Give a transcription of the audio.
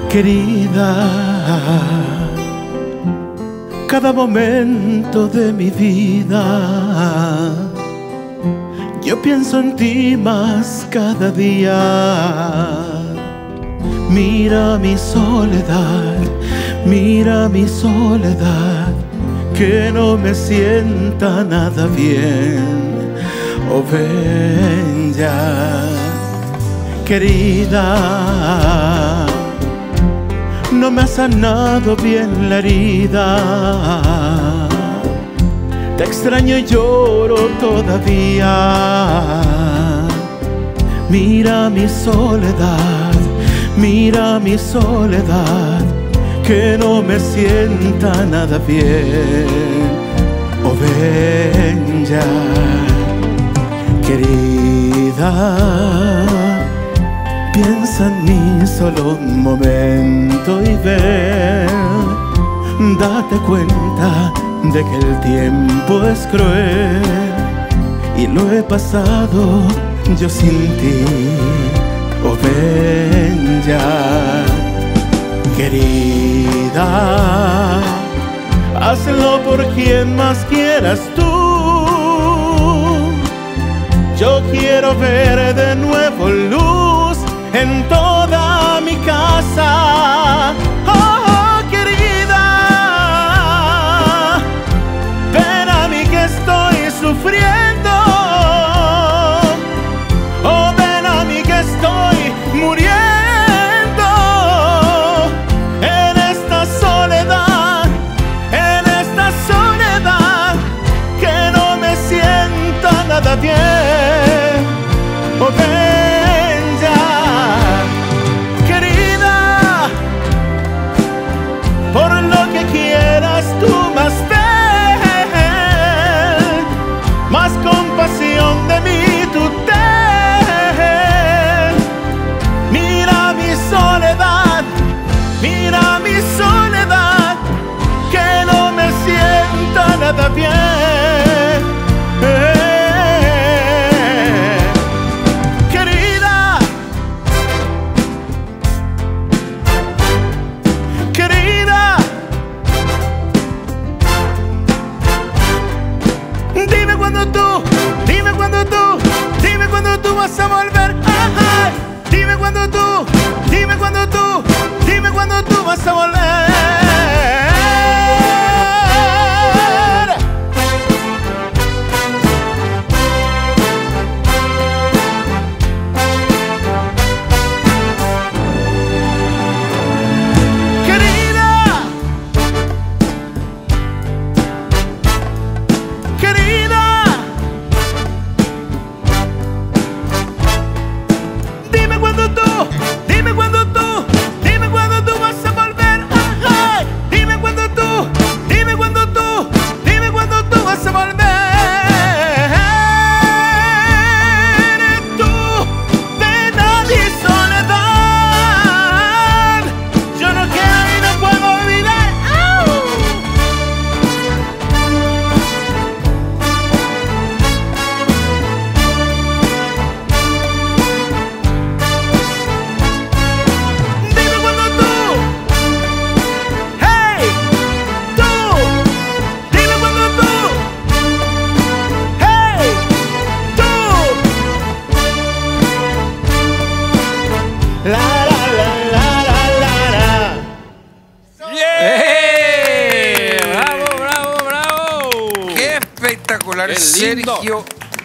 Querida, cada momento de mi vida yo pienso en ti más cada día. Mira mi soledad, mira mi soledad, que no me sienta nada bien. Oh, ven ya, querida, no me ha sanado bien la herida. Te extraño y lloro todavía. Mira mi soledad, mira mi soledad, que no me sienta nada bien. Oh, ven ya, querida, piensa en mí solo un momento y ven, date cuenta de que el tiempo es cruel y lo he pasado yo sin ti. Oh, ven ya, querida, hazlo por quien más quieras tú. Yo quiero ver de nuevo luz en toda mi casa. Oh, querida, ven a mí que estoy sufriendo. Oh, ven a mí que estoy muriendo en esta soledad, que no me sienta nada bien. Oh, ven ya, querida, por lo que quieras tú más ven, más compasión de mí tú ten. Mira mi soledad, mira mi soledad, que no me sienta nada bien. Querida, querida, dime cuando tú, dime cuando tú, dime cuando tú vas a volver. Ay, dime cuando tú, dime cuando tú, dime cuando tú vas a volver. Espectacular, Sergio